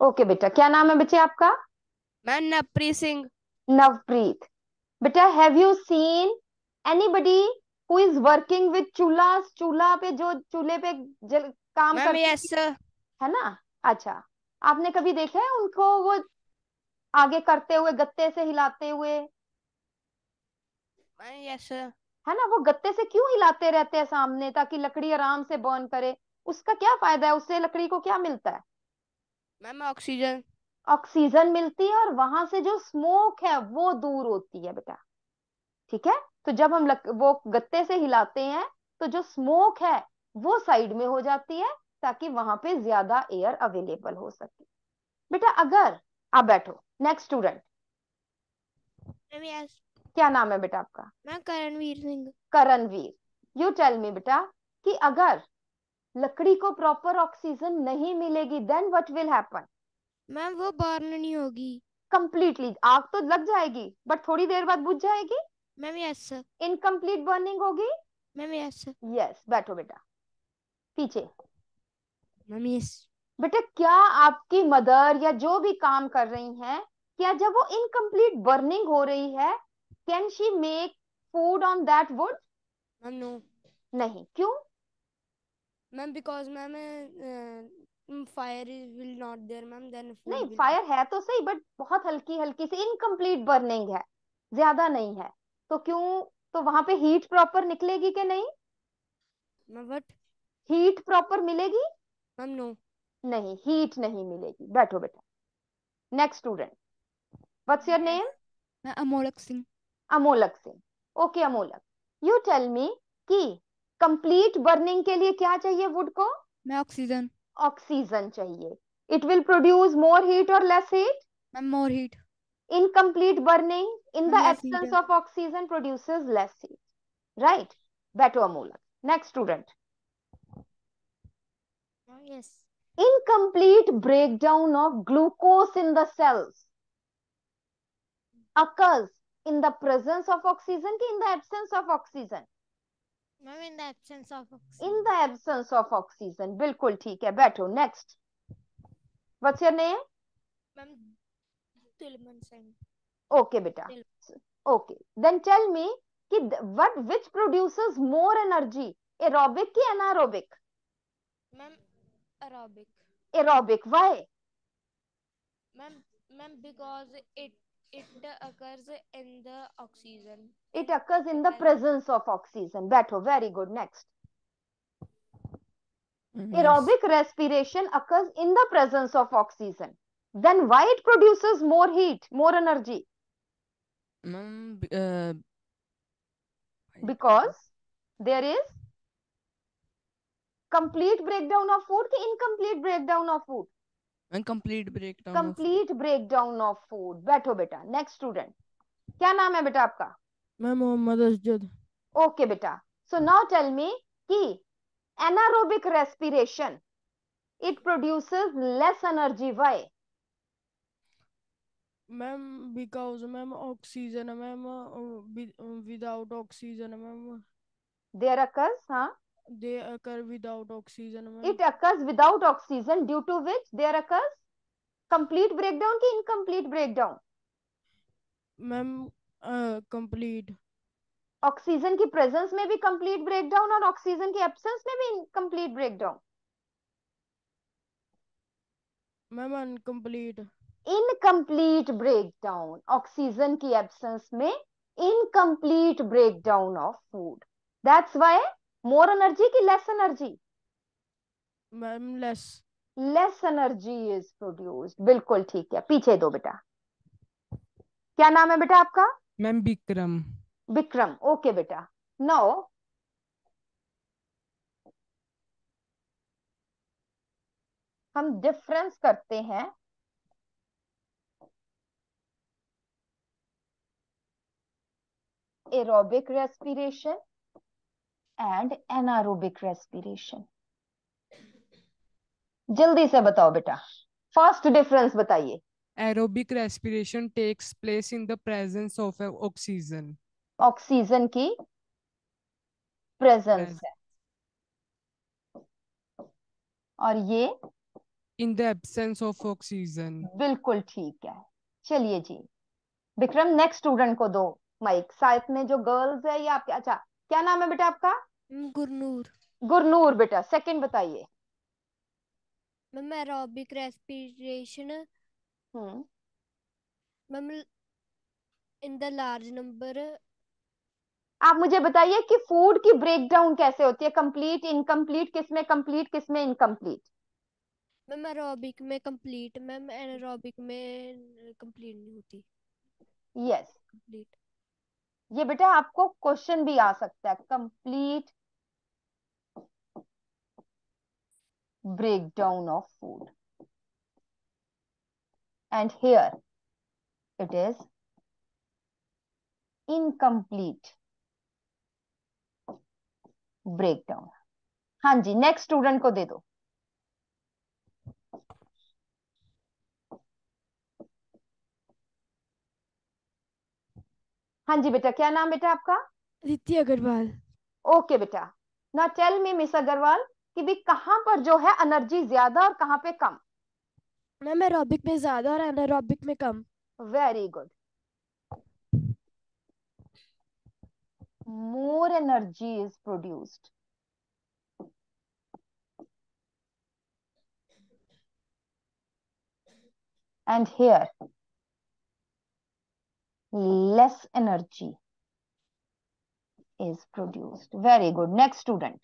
Okay बेटा, क्या नाम है बच्चे आपका? मैं नवप्रीत सिंह। नवप्रीत। बेटा, have you seen anybody who is working with chulha? चूल्हा पे, जो चूल्हे पे जल काम मैम करते यस। हैं, है ना? अच्छा, आपने कभी देखा है उनको वो आगे करते हुए, गत्ते से हिलाते हुए? Ma'am yes. है ना? वो गत्ते से क्यों हिलाते रहते हैं सामने, ताकि लकड़ी आराम से बर्न करे। उसका क्या फायदा है? उससे लकड़ी को क्या मिलता है? Ma'am oxygen. ऑक्सीजन मिलती है, और वहां से जो स्मोक है वो दूर होती है बेटा। ठीक है? तो जब हम वो गत्ते से हिलाते हैं, तो जो स्मोक है वो साइड में हो जाती है, ताकि वहां पे ज्यादा एयर अवेलेबल हो सके। बेटा, अगर आप बैठो। Next student. Ma'am yes. क्या नाम है बेटा आपका? मैं Karanveer Singh. Karanveer. You tell me बेटा, कि अगर लकड़ी को प्रॉपर ऑक्सीजन नहीं मिलेगी, then what will happen? Ma'am वो बर्न नहीं होगी। कंप्लीटली आग तो लग जाएगी, बट थोड़ी देर बाद बुझ जाएगी। Ma'am yes. इनकम्प्लीट बर्निंग होगी। Ma'am yes. यस, बैठो बेटा पीछे। Ma'am yes. बेटा, क्या आपकी मदर या जो भी काम कर रही हैं, क्या जब वो इनकम्प्लीट बर्निंग हो रही है, can she make food on that wood? Ma'am no. नहीं, क्यों? Ma'am because ma'am fire will not there ma'am then food नहीं, विल बी। फायर है तो सही, बट बहुत हल्की हल्की सी इनकम्प्लीट बर्निंग है, ज्यादा नहीं है। तो क्यों? तो वहां पे हीट प्रॉपर निकलेगी कि नहीं? Ma'am what. हीट प्रॉपर मिलेगी? Ma'am no. नहीं, हीट नहीं मिलेगी। बैठो बेटा। Next student. What's your yes. Name? मैं Amolak Singh. Amolak Singh. Okay Amolak, you tell me कि कंप्लीट बर्निंग के लिए क्या चाहिए वुड को? मैं ऑक्सीजन। ऑक्सीजन चाहिए। It will produce more heat और less heat? Ma'am more heat. Incomplete burning in the ma'am less heat. Absence of oxygen produces less heat, right? बैठो Amolak. Next student. Ma'am yes. Incomplete breakdown of glucose in the cells occurs in the presence of oxygen ki in the absence of oxygen? Ma'am in the absence of In the oxygen. absence of oxygen, बिल्कुल ठीक है। बैठो। Next. What's your name? Ma'am Tilman Singh. Okay बेटा। Okay, then tell me कि what which produces more energy, aerobic की anaerobic? Ma'am aerobic. Aerobic, why? Ma'am, because it occurs in the oxygen it in occurs the in the presence. Presence of oxygen. बैठो, very good. Next. Yes. Aerobic respiration occurs in the presence of oxygen. Then why it produces more heat, more energy? Ma'am, Because there is complete breakdown of food ki incomplete breakdown of food? incomplete breakdown of food. Complete breakdown of food. बैठो बेटा। Next student. क्या नाम है बेटा आपका? मैं Mohammad Asjad. Okay बेटा। So now tell me कि anaerobic respiration, it produces less energy. Why? Ma'am because ma'am oxygen ma'am without oxygen ma'am There occurs, huh? They occur without oxygen ma'am. It occurs without oxygen, due to which there occurs complete breakdown की incomplete breakdown? Ma'am complete. Oxygen की presence में भी complete breakdown, और oxygen की absence में भी complete breakdown? Ma'am incomplete. Incomplete breakdown, oxygen की absence में incomplete breakdown of food. That's why more energy की less energy? Ma'am less. Less energy is produced. बिल्कुल ठीक है। पीछे दो बेटा। क्या नाम है बेटा आपका? मैम विक्रम। विक्रम। ओके बेटा। नाउ हम डिफरेंस करते हैं aerobic respiration and anaerobic respiration. जल्दी से बताओ बेटा, फर्स्ट डिफरेंस बताइए। Aerobic respiration takes place in the presence of oxygen. Oxygen की प्रेजेंस Pres- है, और ये In the absence of oxygen. बिल्कुल ठीक है। चलिए जी, विक्रम नेक्स्ट स्टूडेंट को दो माइक। साथ में जो गर्ल्स है ये आपके, अच्छा क्या नाम है बेटा आपका? गुरनूर। गुरनूर बेटा, सेकंड बताइए। Ma'am aerobic respiration hmm ma'am in the large number. आप मुझे बताइए कि फूड की ब्रेकडाउन कैसे होती है, कंप्लीट इनकम्प्लीट, किसमें कंप्लीट किसमें इनकम्प्लीट? मैम एरोबिक में कंप्लीट, मैम एनारोबिक में कंप्लीट नहीं होती। Yes, complete. ये बेटा आपको क्वेश्चन भी आ सकता है, complete breakdown of food, and here it is incomplete breakdown। हाँ जी, नेक्स्ट स्टूडेंट को दे दो। हाँ जी बेटा, क्या नाम बेटा आपका? अदिति अग्रवाल। ओके बेटा, ना टेल मी मिस अग्रवाल कि भी कहां पर जो है एनर्जी ज्यादा और कहां पे कम? मैम एरोबिक में ज्यादा और एनारोबिक में कम। Very good, more energy is produced and here less energy is produced। very good, next student।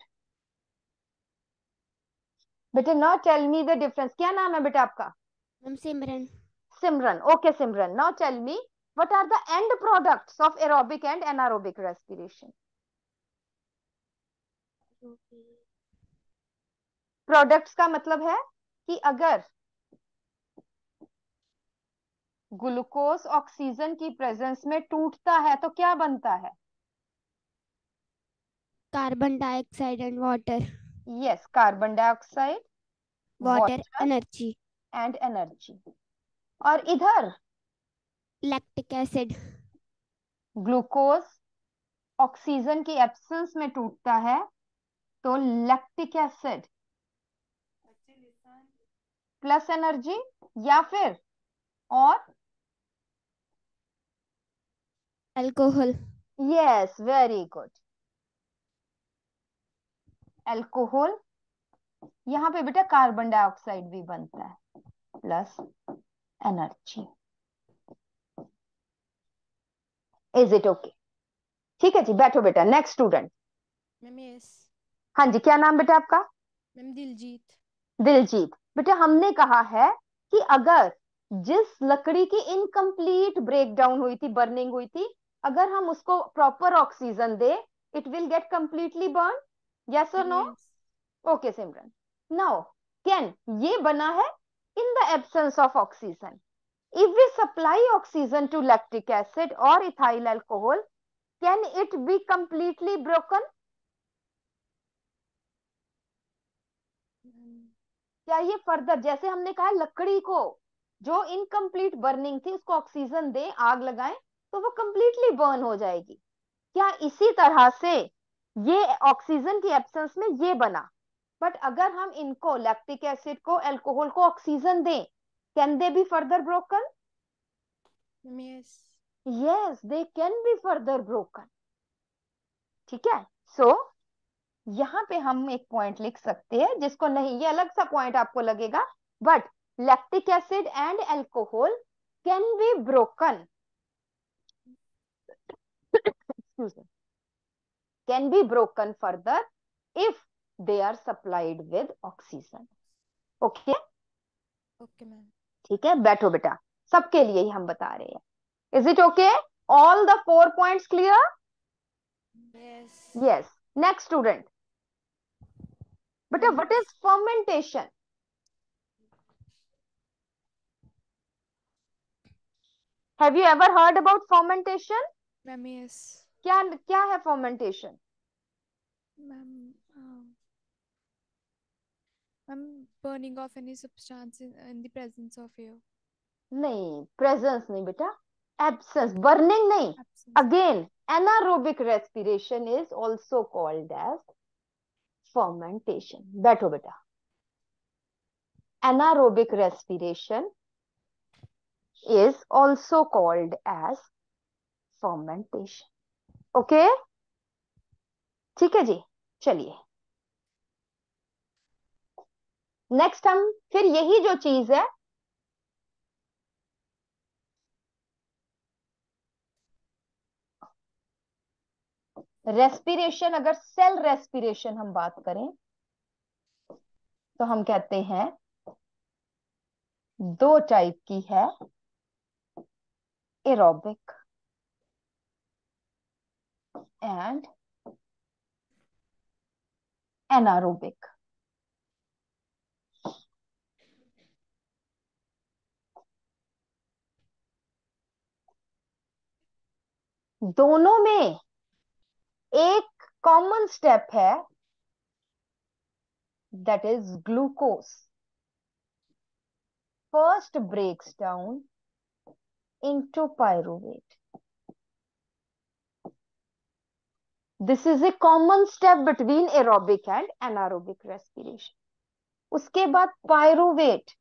बेटा now tell me the difference। क्या नाम है बेटा आपका? Ma'am Simran. Simran, okay Simran, now tell me what are the end products of aerobic and anaerobic respiration? Products का मतलब है कि अगर ग्लूकोज ऑक्सीजन की प्रेजेंस में टूटता है तो क्या बनता है? Carbon dioxide and water. Yes, carbon dioxide, water water energy. And energy. और इधर लैक्टिक एसिड। ग्लूकोज ऑक्सीजन की एब्सेंस में टूटता है तो लैक्टिक एसिड प्लस एनर्जी, या फिर और alcohol. Yes, very good, alcohol. यहाँ पे बेटा कार्बन डाइऑक्साइड भी बनता है plus energy. Is it okay? ठीक है जी, बैठो बेटा, नेक्स्ट स्टूडेंट। Ma'am yes. हाँ जी, क्या नाम बेटा आपका? मैम दिलजीत। दिलजीत। बेटा हमने कहा है कि अगर जिस लकड़ी की इनकम्प्लीट ब्रेकडाउन हुई थी, बर्निंग हुई थी, अगर हम उसको प्रॉपर ऑक्सीजन दे, it will get completely burn. Yes और no? Yes. Okay Simran, now can ये बना है in the absence of oxygen. If we supply oxygen to lactic acid और ethyl alcohol, can it be completely broken? क्या ये further, जैसे हमने कहा लकड़ी को जो इनकम्प्लीट बर्निंग थी उसको ऑक्सीजन दे, आग लगाएं तो वो कंप्लीटली बर्न हो जाएगी, क्या इसी तरह से ये ऑक्सीजन की एब्सेंस में ये बना? बट अगर हम इनको लैक्टिक एसिड को अल्कोहल को ऑक्सीजन दें, can they be further broken? Yes. Yes, they can be further broken. ठीक है, सो यहाँ पे हम एक पॉइंट लिख सकते हैं जिसको, नहीं ये अलग सा पॉइंट आपको लगेगा, but lactic acid and alcohol can be broken, excuse me, can be broken further if they are supplied with oxygen। Okay okay ma'am. ठीक है, बैठो बेटा, सबके लिए ही हम बता रहे हैं। Is it okay? All the 4 points clear? Yes. Yes, next student. बेटा ma'am what is fermentation? Have you ever heard about fermentation? Ma'am yes. क्या क्या है fermentation? Ma'am ma'am burning of any substance in the presence of air. नहीं, presence नहीं बेटा, absence, burning नहीं। Absence. Again anaerobic respiration is also called as fermentation. बैठो बेटा, anaerobic respiration is also called as fermentation. Okay, ठीक है जी। चलिए next हम फिर यही जो चीज है रेस्पिरेशन, अगर सेल रेस्पिरेशन हम बात करें तो हम कहते हैं दो टाइप की है, एरोबिक एंड एनारोबिक। दोनों में एक कॉमन स्टेप है, that is glucose first breaks down into pyruvate. This is a common step between aerobic and anaerobic respiration. उसके बाद पायरुवेट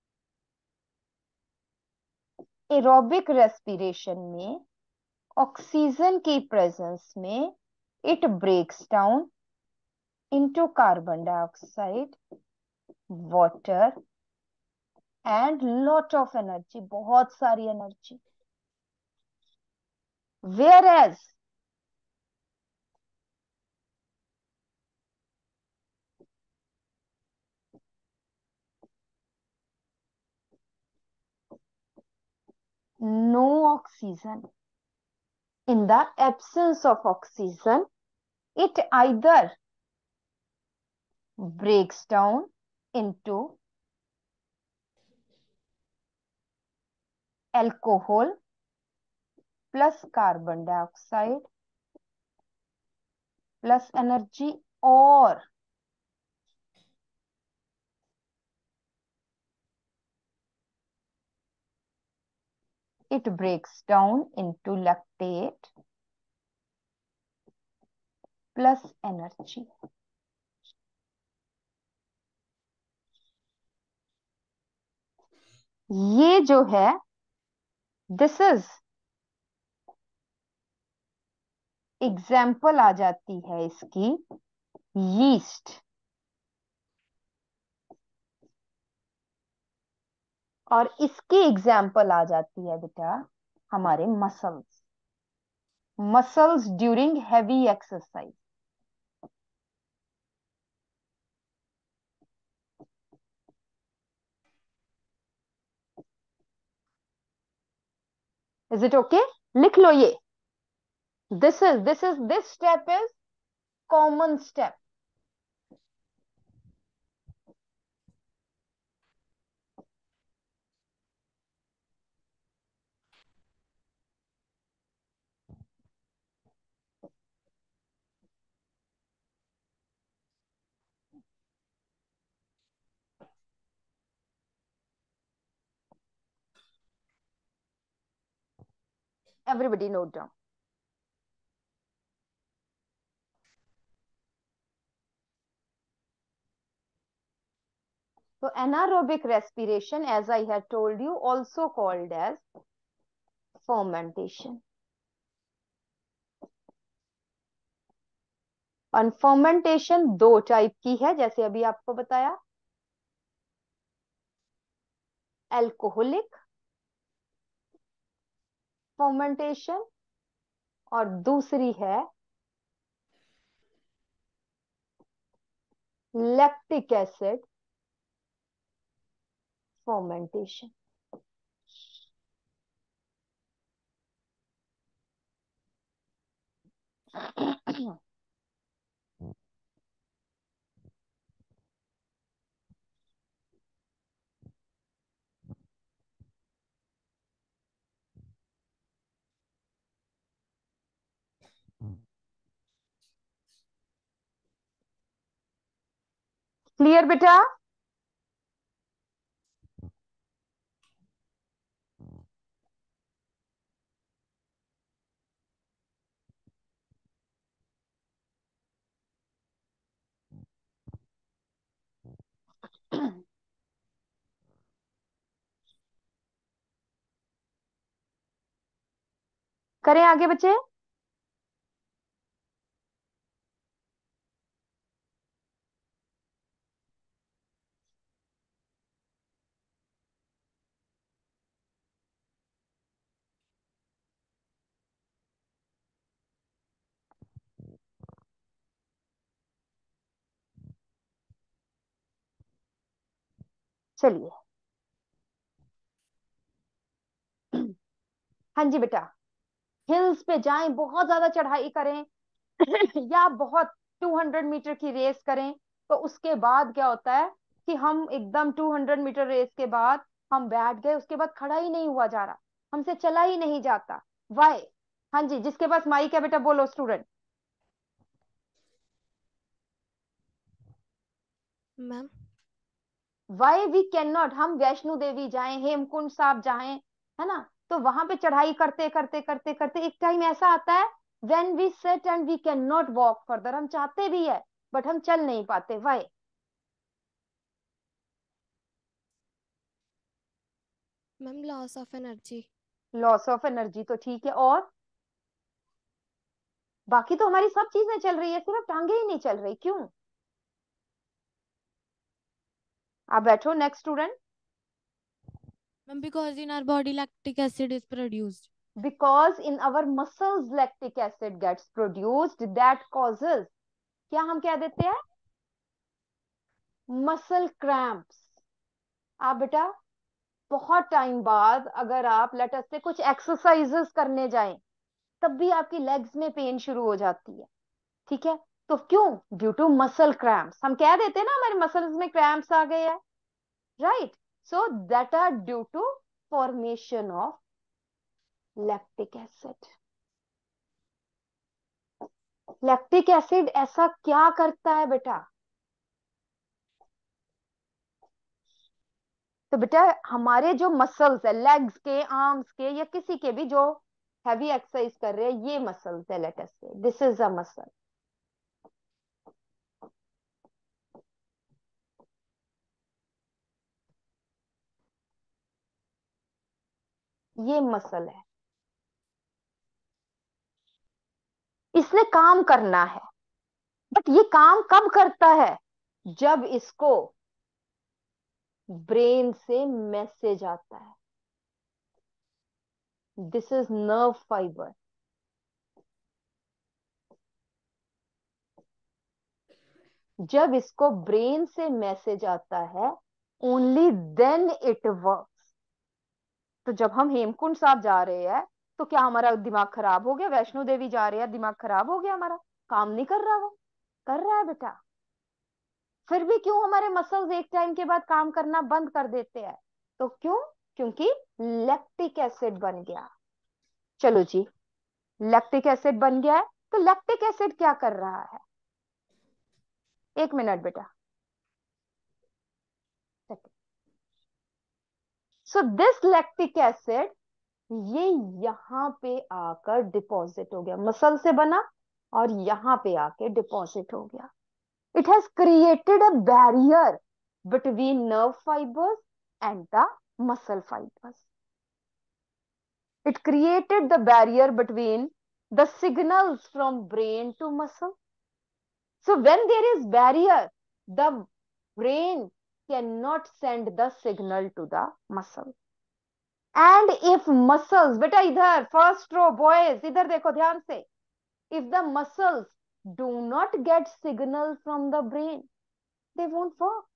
एरोबिक रेस्पिरेशन में ऑक्सीजन की प्रेजेंस में it breaks down into carbon dioxide, water and lot of energy, बहुत सारी energy. Whereas no oxygen, in the absence of oxygen, it either breaks down into alcohol plus carbon dioxide plus energy, or it breaks down into lactate plus energy. ये जो है this is example आ जाती है इसकी yeast, और इसकी example आ जाती है बेटा हमारे muscles, muscles during heavy exercise. Is it okay? लिख लो ये, this step is common step. Everybody note down. So anaerobic respiration, as I had told you, also called as fermentation. और fermentation दो टाइप की है, जैसे अभी आपको बताया, अल्कोहलिक fermentation और दूसरी है लैक्टिक एसिड fermentation. क्लियर बेटा? करें आगे बच्चे। चलिए। हाँ जी बेटा, हिल्स पे जाएं, बहुत ज्यादा चढ़ाई करें या बहुत 200 मीटर की रेस करें, तो उसके बाद क्या होता है कि हम एकदम 200 मीटर रेस के बाद हम बैठ गए, उसके बाद खड़ा ही नहीं हुआ जा रहा, हमसे चला ही नहीं जाता। वाई? हाँ जी, जिसके पास माइक है बेटा बोलो student. Ma'am why we can not? हम वैष्णो देवी जाएं, हेमकुंड साहब जाएं, है ना, तो वहां पे चढ़ाई करते करते करते करते एक टाइम ऐसा आता है when we sit and we can not walk further. हम चाहते भी है बट हम चल नहीं पाते। Why? Ma'am loss of energy. Loss of energy तो ठीक है, और बाकी तो हमारी सब चीजें चल रही है, सिर्फ टांगे ही नहीं चल रही, क्यों? आप बैठो। Next student. Ma'am because in our body lactic acid is produced. Because in our muscles lactic acid gets produced that causes, क्या हम कह देते हैं, मसल क्रैम्प्स। आप बेटा बहुत टाइम बाद अगर आप लेटस से कुछ एक्सरसाइजेस करने जाएं, तब भी आपकी लेग्स में पेन शुरू हो जाती है, ठीक है, तो क्यों? Due to muscle cramps. हम कह देते हैं ना हमारे मसल्स में क्रैम्प्स आ गए हैं, right? So that are due to formation of lactic acid. Lactic acid ऐसा क्या करता है बेटा? तो बेटा हमारे जो मसल्स है, लेग्स के, आर्म्स के, या किसी के भी जो हैवी एक्सरसाइज कर रहे हैं, ये मसल्स है, let us say this is a muscle, ये मसल है, इसने काम करना है, बट ये काम कब करता है? जब इसको ब्रेन से मैसेज आता है। This is nerve fibre. जब इसको ब्रेन से मैसेज आता है, ओनली देन इट वर्क्स। तो जब हम हेमकुंड साहब जा रहे हैं, तो क्या हमारा दिमाग खराब हो गया? वैष्णो देवी जा रहे हैं, दिमाग खराब हो गया हमारा? काम नहीं कर रहा? वो कर रहा है बेटा। फिर भी क्यों हमारे मसल्स एक टाइम के बाद काम करना बंद कर देते हैं? तो क्यों? क्योंकि लैक्टिक एसिड बन गया। चलो जी, लैक्टिक एसिड बन गया है, तो लैक्टिक एसिड क्या कर रहा है? एक मिनट बेटा। सो दिस लैक्टिक एसिड, ये यहां पे आकर डिपॉजिट हो गया, मसल से बना और यहां पे आके डिपॉजिट हो गया। It has created a barrier between nerve fibres and the muscle fibers. It created the barrier between the signals from brain to muscle. So when there is barrier, the brain cannot send the signal to the muscle. And if muscles, beta idhar first row boys, idhar dekho dhyan se, if the muscles do not get signal from the brain, they won't work.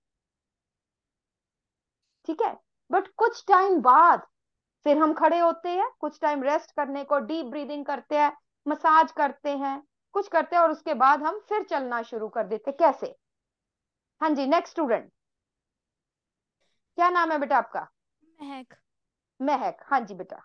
ठीक है, but कुछ time बाद फिर हम खड़े होते हैं, कुछ टाइम रेस्ट करने को, डीप ब्रीदिंग करते हैं, मसाज करते हैं, कुछ करते हैं, और उसके बाद हम फिर चलना शुरू कर देते। कैसे? हाँ जी, नेक्स्ट स्टूडेंट। क्या नाम है बेटा आपका? महक। महक। हाँ जी बेटा।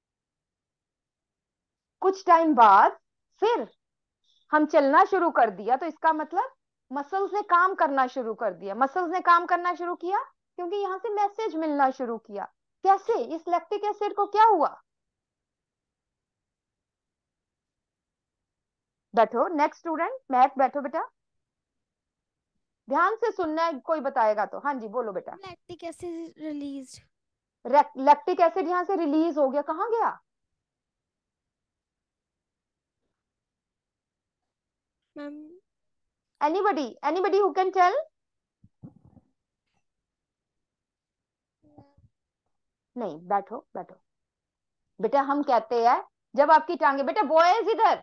कुछ टाइम बाद फिर हम चलना शुरू कर दिया, तो इसका मतलब मसल्स ने काम करना शुरू कर दिया। मसल्स ने काम करना शुरू किया क्योंकि यहां से मैसेज मिलना शुरू किया। कैसे? इस लैक्टिक एसिड को क्या हुआ? बैठो नेक्स्ट स्टूडेंट। महक बैठो बेटा, ध्यान से सुनना है, कोई बताएगा तो। हाँ जी बोलो बेटा। Lactic acid released. Lactic acid यहां से रिलीज हो गया, कहाँ गया? Ma'am Anybody who can tell? नहीं, बैठो बैठो बेटा। हम कहते हैं जब आपकी टांगे, बेटा बॉयज इधर,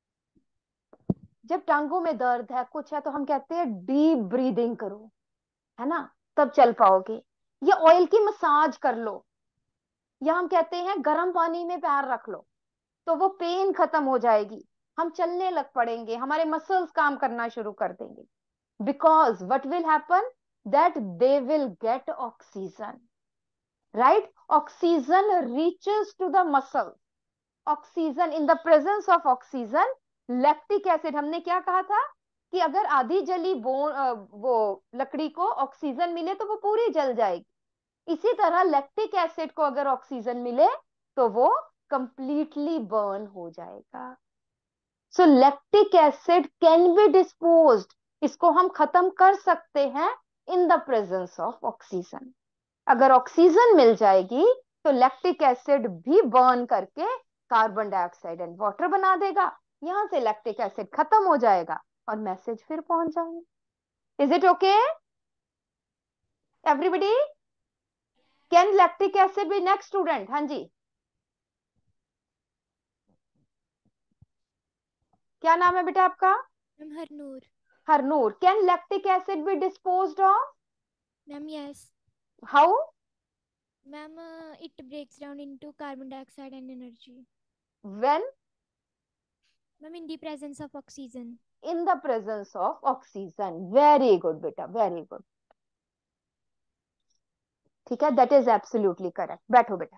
जब टांगों में दर्द है कुछ है तो हम कहते हैं डीप ब्रीदिंग करो, है ना, तब चल पाओगे। या ऑयल की मसाज कर लो, या हम कहते हैं गर्म पानी में पैर रख लो, तो वो पेन खत्म हो जाएगी, हम चलने लग पड़ेंगे, हमारे मसल्स काम करना शुरू कर देंगे। Because what will happen, that they will get oxygen, right? Oxygen reaches to the muscle. Oxygen, in the presence of oxygen, lactic acid, हमने क्या कहा था कि अगर आधी जली वो लकड़ी को ऑक्सीजन मिले तो वो पूरी जल जाएगी। इसी तरह लैक्टिक एसिड को अगर ऑक्सीजन मिले तो वो कंप्लीटली बर्न हो जाएगा। So lactic acid can be disposed, इसको हम खत्म कर सकते हैं in the presence of oxygen. अगर ऑक्सीजन मिल जाएगी तो लैक्टिक एसिड भी बर्न करके कार्बन डाइऑक्साइड एंड वाटर बना देगा, यहां से लैक्टिक एसिड खत्म हो जाएगा और मैसेज फिर पहुंच जाएंगे। Is it okay everybody? Can lactic acid be next student? हाँ जी, क्या नाम है बेटा आपका? Ma'am Harnoor. Harnoor. Can lactic acid be disposed of? Ma'am yes. How? Ma'am it breaks down into carbon dioxide and energy. When? मैम in the presence of oxygen. In the presence of oxygen. Very good बेटा, very good. ठीक है, that is absolutely correct. बैठो बेटा,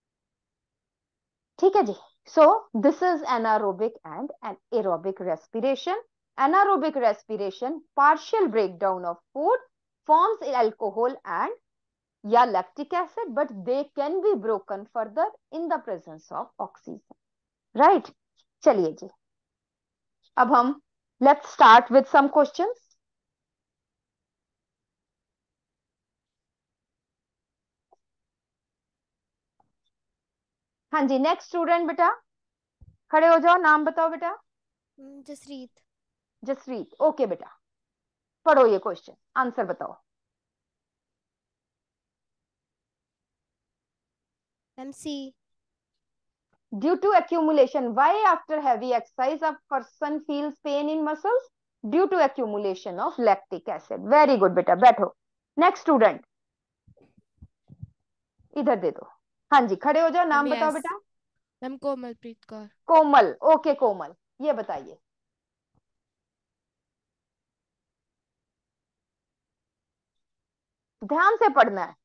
ठीक है जी। So this is anaerobic and an aerobic respiration. Anaerobic respiration, partial breakdown of food, forms alcohol and या lactic acid, but they can be broken further in the presence of oxygen. Right? चलिए जी, अब हम let's start with some questions. हाँ जी, next student बेटा, खड़े हो जाओ, नाम बताओ बेटा। जसरीत। जसरीत, ओके बेटा, पढ़ो ये क्वेश्चन, आंसर बताओ। MC. Due to accumulation, why after heavy exercise a person feels pain in muscles? Due to accumulation of lactic acid. Very good बेटा, बैठो। नेक्स्ट स्टूडेंट, इधर दे दो। हाँ जी, खड़े हो जाओ, नाम बताओ बेटा। मैम कोमलप्रीत कौर। कोमल, ओके कोमल, ये बताइए। ध्यान से पढ़ना है।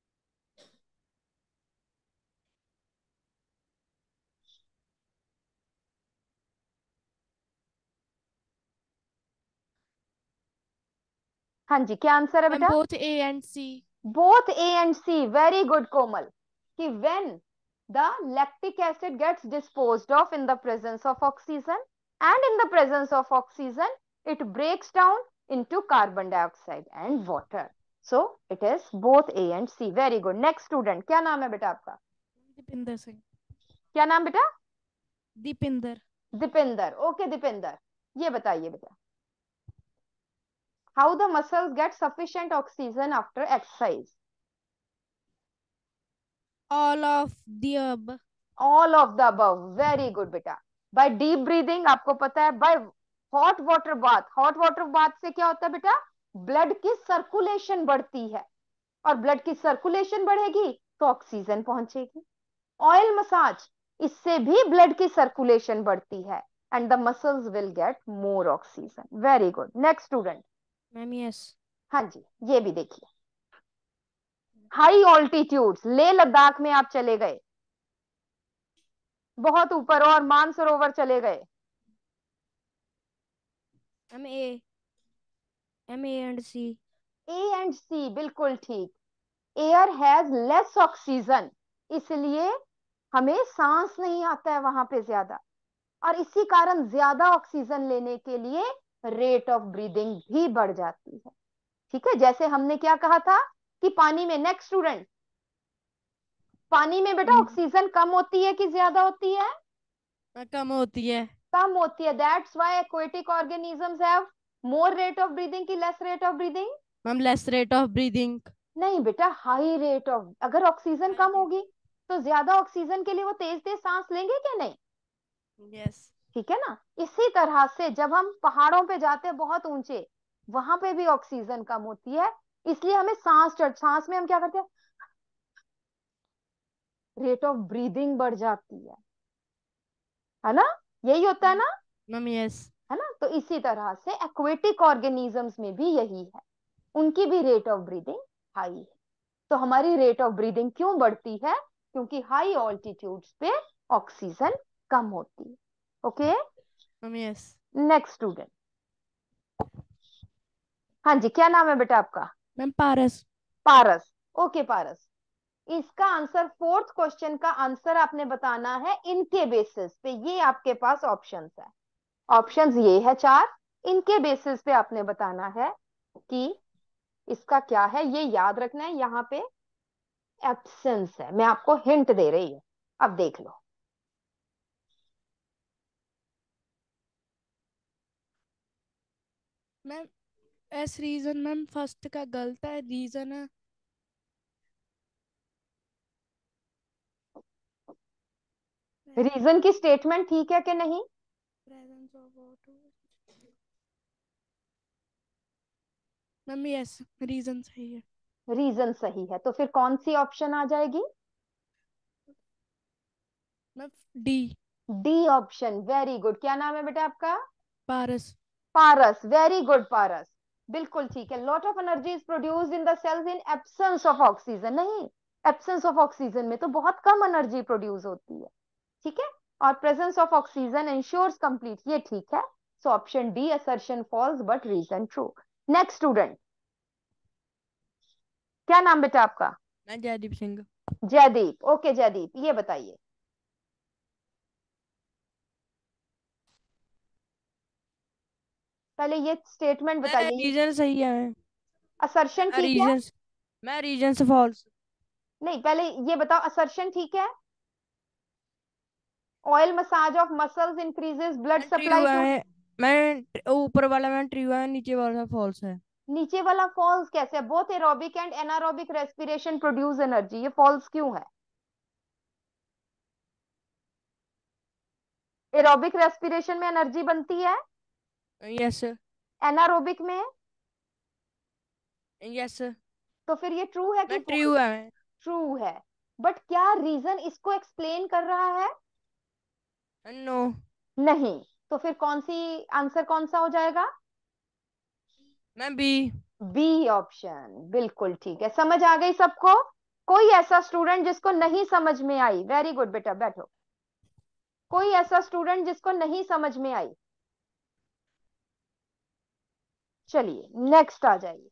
हाँ जी, क्या आंसर है बेटा? both A and C. Both A and C. Very good कोमल। कि when the lactic acid gets disposed of in the presence of oxygen and in the presence of oxygen it breaks down into carbon dioxide and water. So it is both A and C. Very good. Next student, क्या नाम है बेटा आपका? दीपिंदर सिंह। क्या नाम बेटा? Deepinder. Deepinder, okay Deepinder, ये बताइए बेटा। How the muscles get sufficient oxygen after exercise? All of the above. All of the above. Very good बेटा। By deep breathing, आपको पता है, by hot water bath, hot water bath से क्या होता है बेटा? ब्लड की सर्कुलेशन बढ़ती है, और ब्लड की सर्कुलेशन बढ़ेगी तो ऑक्सीजन पहुंचेगी। ऑयल मसाज, इससे भी ब्लड की सर्कुलेशन बढ़ती है and the muscles will get more oxygen. Very good. Next student. Ma'am yes. हाँ जी, ये भी देखिए। हाई ऑल्टीट्यूड्स, लेह लद्दाख में आप चले गए, बहुत ऊपर, और मानसरोवर चले गए। A and C. A and C, बिल्कुल ठीक। एयर हैज लेस ऑक्सीजन, इसलिए हमें सांस नहीं आता है वहां पे ज्यादा, और इसी कारण ज्यादा ऑक्सीजन लेने के लिए रेट ऑफ ब्रीदिंग भी बढ़ जाती है। ठीक है, जैसे हमने क्या कहा था कि पानी में, नेक्स्ट स्टूडेंट, पानी में बेटा ऑक्सीजन कम होती है कि ज्यादा होती है? कम होती है। कम होती है, that's why aquatic organisms have more rate of breathing की less rate of breathing. Ma'am less rate of breathing. नहीं बेटा, हाई रेट ऑफ, अगर ऑक्सीजन कम होगी तो ज्यादा ऑक्सीजन के लिए वो तेज तेज सांस लेंगे क्या? नहीं। यस। ठीक है ना। इसी तरह से जब हम पहाड़ों पे जाते हैं बहुत ऊंचे, वहां पे भी ऑक्सीजन कम होती है, इसलिए हमें सांस में हम क्या करते हैं, रेट ऑफ ब्रीदिंग बढ़ जाती है ना। यही होता है ना, मैम यस। है ना। तो इसी तरह से एक्वेटिक ऑर्गेनिजम्स में भी यही है, उनकी भी रेट ऑफ ब्रीदिंग हाई है। तो हमारी रेट ऑफ ब्रीदिंग क्यों बढ़ती है? क्योंकि हाई ऑल्टीट्यूड्स पे ऑक्सीजन कम होती है। Okay, ma'am yes. Next student. हाँ जी, क्या नाम है बेटा आपका? मैम पारस। पारस। ओके पारस, इसका आंसर, फोर्थ क्वेश्चन का आंसर आपने बताना है इनके बेसिस पे। ये आपके पास ऑप्शंस है, ऑप्शंस ये है चार, इनके बेसिस पे आपने बताना है कि इसका क्या है। ये याद रखना है, यहाँ पे एब्सेंस है, मैं आपको हिंट दे रही हूं, अब देख लो। Ma'am as reason, ma'am first का गलत है, रीजन है रीजन की स्टेटमेंट ठीक है कि नहीं? Presence of water. Ma'am yes, reason सही है। रीजन सही है, तो फिर कौन सी ऑप्शन आ जाएगी? Ma'am D. D option, very good. क्या नाम है बेटा आपका? पारस। पारस, वेरी गुड पारस, बिल्कुल ठीक है। Lot of energy is produced in the cells in absence of oxygen. नहीं, एब्सेंस ऑफ ऑक्सीजन में तो बहुत कम एनर्जी प्रोड्यूस होती है, ठीक है। और presence of oxygen ensures complete, ये ठीक है। So option D assertion false but reason true. Next student, क्या नाम बेटा आपका? मैं जयदीप सिंह। जयदीप। ओके जयदीप, ये बताइए, पहले ये स्टेटमेंट मैं बताइए, रीजन सही है। असर्शन मैं ठीक है? रीजन मैं रीजन से फॉल्स। नहीं, पहले ये बताओ, असर्शन ठीक है? Oil massage of muscles increases blood मैं ट्रू सप्लाई टू। है। मैं ऊपर वाला मैं ट्रू है, नीचे वाला फॉल्स है। नीचे वाला फॉल्स कैसे? Both aerobic and anaerobic respiration produce energy, ये फॉल्स क्यों है? एरोबिक रेस्पिरेशन में एनर्जी बनती है, यस। एनारोबिक में, यस। तो फिर ये ट्रू है कि मैं फॉल्स? ट्रू है। ट्रू है। बट क्या रीजन इसको एक्सप्लेन कर रहा है? नो। नहीं। तो फिर कौन सी आंसर कौन सा हो जाएगा? मैं बी। बी ऑप्शन, बिल्कुल ठीक है। समझ आ गई सबको? कोई ऐसा स्टूडेंट जिसको नहीं समझ में आई? वेरी गुड बेटा, बैठो। कोई ऐसा स्टूडेंट जिसको नहीं समझ में आई? चलिए नेक्स्ट आ जाइए।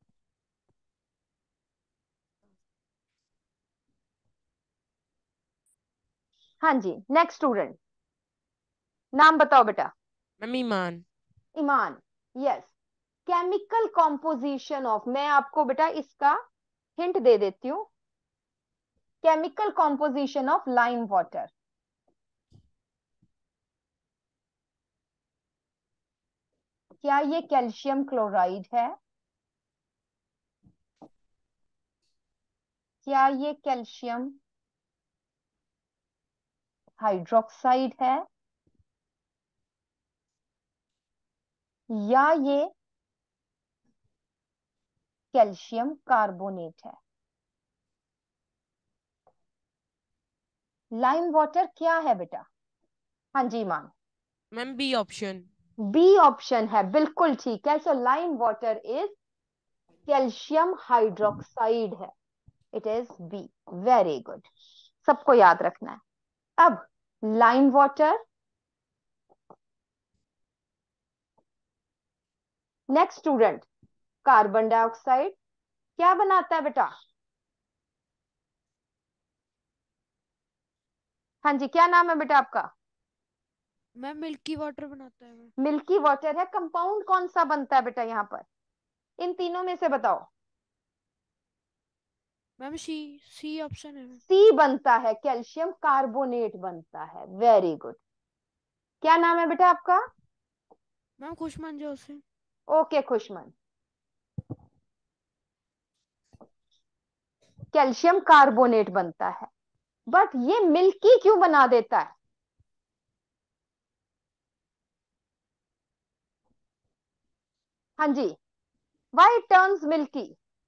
हाँ जी, नेक्स्ट स्टूडेंट, नाम बताओ बेटा। मैं Iman. Iman. Yes. Chemical composition of, मैं आपको बेटा इसका हिंट दे देती हूँ, chemical composition of lime water. क्या ये कैल्शियम क्लोराइड है? क्या ये कैल्शियम हाइड्रोक्साइड है? या ये कैल्शियम कार्बोनेट है? लाइम वाटर क्या है बेटा? हाँ जी Iman. Ma'am B option. B option है, बिल्कुल ठीक है। So lime water is calcium hydroxide है, it is B. Very good, सबको याद रखना है। अब lime water, next student, carbon dioxide क्या बनाता है बेटा? हाँ जी, क्या नाम है बेटा आपका? मैम मिल्की वाटर बनाता है। मैम मिल्की वाटर है। कंपाउंड कौन सा बनता है बेटा यहाँ पर? इन तीनों में से बताओ। मैम सी, सी ऑप्शन है मैम। सी बनता है, कैल्शियम कार्बोनेट बनता है। Very good. क्या नाम है बेटा आपका? Ma'am Khushman Joshi. Okay Khushman. Calcium carbonate बनता है, बट ये मिल्की क्यों बना देता है? हाँ जी, वाई इट टर्न्स मिल्की?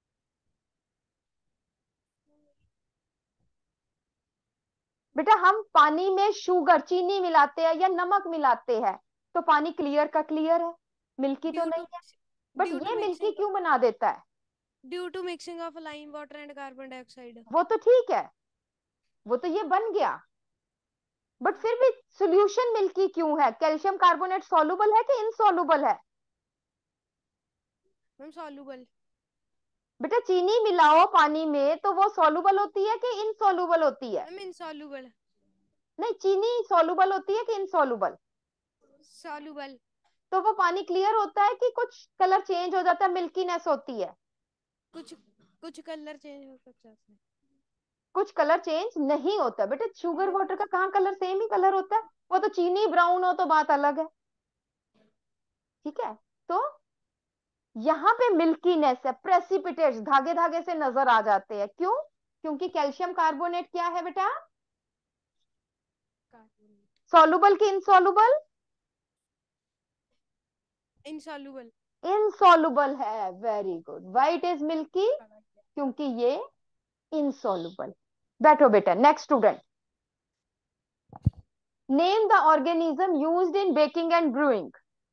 बेटा हम पानी में शुगर चीनी मिलाते हैं या नमक मिलाते हैं, तो पानी क्लियर का क्लियर है, मिल्की तो ड्यू नहीं टू है। बट ड्यू टू ये मिल्की मिक्सिंग क्यों बना देता है? Due to mixing of lime water and carbon dioxide. वो तो ठीक है, वो तो ये बन गया, बट फिर भी सॉल्यूशन मिल्की क्यों है? कैल्शियम कार्बोनेट सॉल्युबल है कि इनसॉल्युबल है? Ma'am soluble. बेटा चीनी मिलाओ पानी में तो वो सॉल्युबल होती है कि इनसॉल्युबल होती है? Ma'am insoluble. नहीं, चीनी सॉल्युबल होती है कि इनसॉल्युबल? सॉल्युबल। तो वो पानी क्लियर होता है कि कुछ कलर चेंज हो जाता है, मिल्कीनेस होती है? कुछ कुछ कलर चेंज हो सकता है। कुछ कलर चेंज नहीं होता बेटा, शुगर वाटर का कहाँ कलर सेम ही कलर होता है? वो तो चीनी ब्राउन हो तो बात अलग है, ठीक है? तो यहाँ पे मिल्कीनेस है, प्रेसिपिटेट्स धागे धागे से नजर आ जाते हैं, क्यों? क्योंकि कैल्शियम कार्बोनेट क्या है बेटा? सॉल्युबल कि इनसॉल्युबल? इनसॉल्युबल। इनसॉल्युबल है, very good. Why it is milky? क्योंकि ये इनसॉल्युबल। बैठो बेटा, next student. Name the organism used in baking and brewing.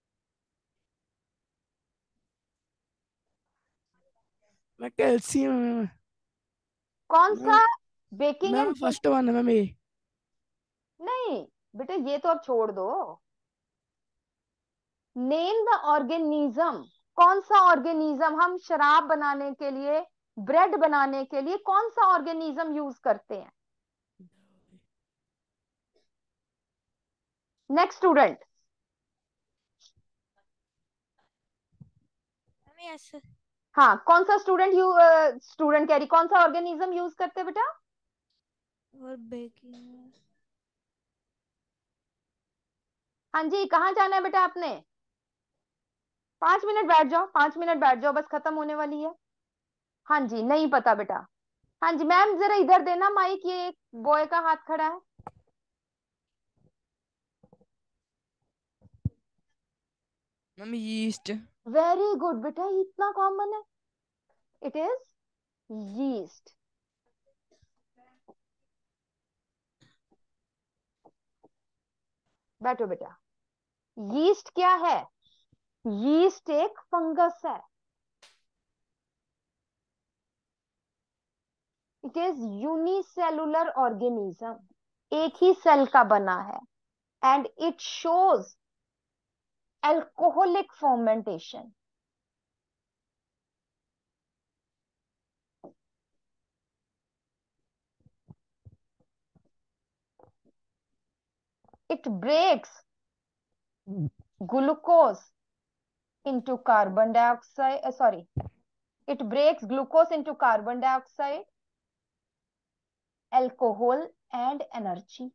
मैं कैल्शियम। कौन सा? Ma'am baking ma'am and, first one है मैम ये। नहीं बेटे ये तो अब छोड़ दो। नेम द ऑर्गेनिज्म, कौन सा ऑर्गेनिज्म हम शराब बनाने के लिए, ब्रेड बनाने के लिए कौन सा ऑर्गेनिज्म यूज करते हैं? Next student. Ma'am yes. हाँ, कौन सा स्टूडेंट स्टूडेंट कह रही, कौन सा ऑर्गेनिज्म यूज करते हैं बेटा? और बेकिंग। हाँ जी, कहाँ जाना है बेटा आपने? 5 मिनट बैठ जाओ, 5 मिनट बैठ जाओ, बस खत्म होने वाली है। हाँ जी, नहीं पता बेटा। हाँ जी मैम, जरा इधर देना माइक, ये एक बॉय का हाथ खड़ा है। Ma'am yeast. वेरी गुड बेटा, इतना कॉमन है, इट इज यीस्ट। बैठो बेटा। यीस्ट क्या है? यीस्ट एक फंगस है, इट इज यूनिसेलुलर ऑर्गेनिज्म, एक ही सेल का बना है, and it shows alcoholic fermentation. It breaks glucose into carbon dioxide, sorry, it breaks glucose into carbon dioxide, alcohol and energy.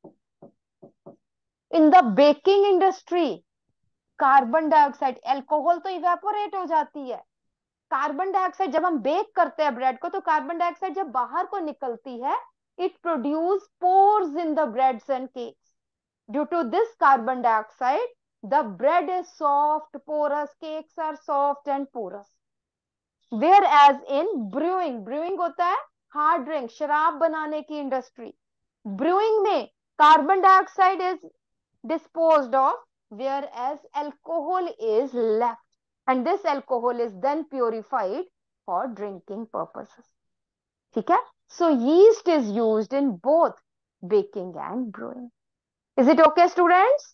In the baking industry, carbon dioxide, alcohol तो evaporate हो जाती है, carbon dioxide जब हम bake करते हैं bread को, तो कार्बन डाइऑक्साइड जब बाहर को निकलती है, it produce pores in the breads and cakes. Due to this carbon dioxide, the bread is soft porous, cakes are soft and porous. Whereas in brewing, brewing होता है hard drink, शराब बनाने की इंडस्ट्री, ब्रूइंग में carbon dioxide is disposed of, whereas alcohol is left, and this alcohol is then purified for drinking purposes. ठीक है? So yeast is used in both baking and brewing. Is it okay students?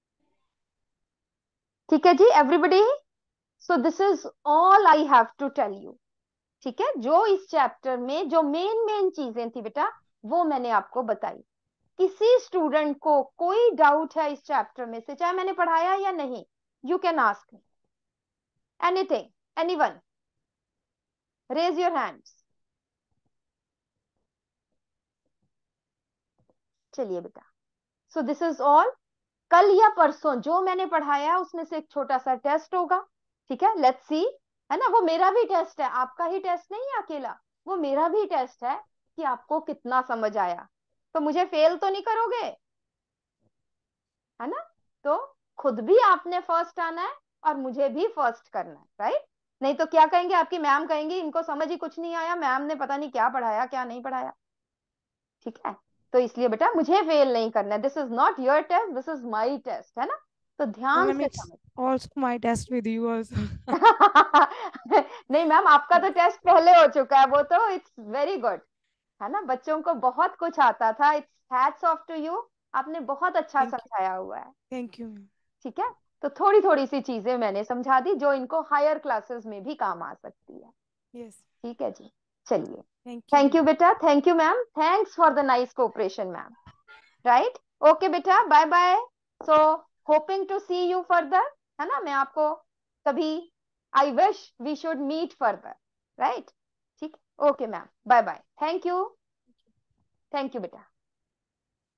ठीक है जी everybody? So this is all I have to tell you. ठीक है, जो इस chapter में जो मेन चीजें थी बेटा, वो मैंने आपको बताई। किसी स्टूडेंट को कोई डाउट है इस चैप्टर में से, चाहे मैंने पढ़ाया या नहीं? You can ask me anything, anyone, raise your hands. चलिए बेटा, सो दिस इज ऑल। कल या परसों जो मैंने पढ़ाया है उसमें से एक छोटा सा टेस्ट होगा, ठीक है, लेट्स सी, है ना, वो मेरा भी टेस्ट है, आपका ही टेस्ट नहीं है अकेला, वो मेरा भी टेस्ट है कि आपको कितना समझ आया। तो मुझे फेल तो नहीं करोगे, है ना? तो खुद भी आपने फर्स्ट आना है और मुझे भी फर्स्ट करना है, राइट? नहीं तो क्या कहेंगे, आपकी मैम कहेंगी इनको समझ ही कुछ नहीं आया, मैम ने पता नहीं क्या पढ़ाया क्या नहीं पढ़ाया, ठीक है? तो इसलिए बेटा मुझे फेल नहीं करना है, this is not your test, this is my test, है ना? तो ध्यान मैम से इट्स समझ। also my test with you also. नहीं मैम, आपका तो टेस्ट पहले हो चुका है, वो तो इट्स वेरी गुड, है ना, बच्चों को बहुत कुछ आता था, it's hats off to you, आपने बहुत अच्छा Thank you. समझाया हुआ है, Thank you, ma'am. ठीक है? तो थोड़ी थोड़ी सी चीजें मैंने समझा दी जो इनको हायर क्लासेस में भी काम आ सकती है, Yes. ठीक है जी? चलिए, Thank you, thank ma'am. You बेटा, thank you ma'am, thanks for the nice cooperation ma'am, right? Okay बेटा, bye bye. So hoping to see you further, है ना, मैं आपको कभी, I wish we should meet further, right? ठीक, okay ma'am, bye bye, thank you, thank you बेटा।